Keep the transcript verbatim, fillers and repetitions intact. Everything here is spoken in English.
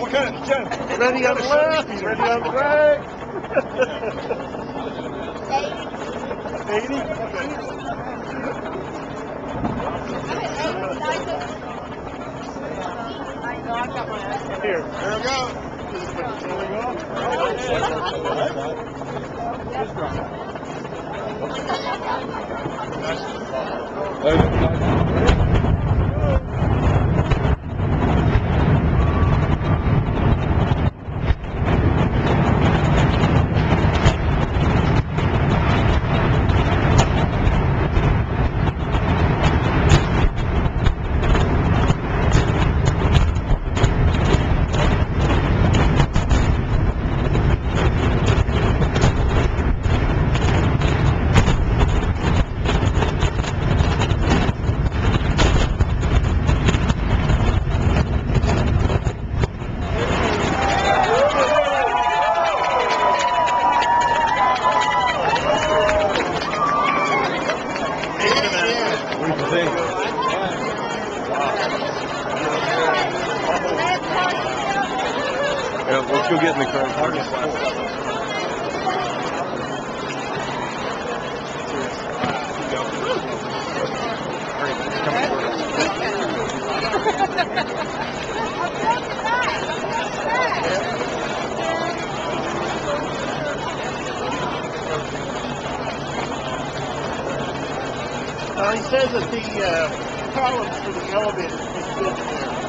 Okay, Jen. Ready on the left, ready on the right. eighty? Here. There we go. There we go. What do you think? Yeah, let's go get in the car. Uh, he says that the uh, columns for the elevator is built there.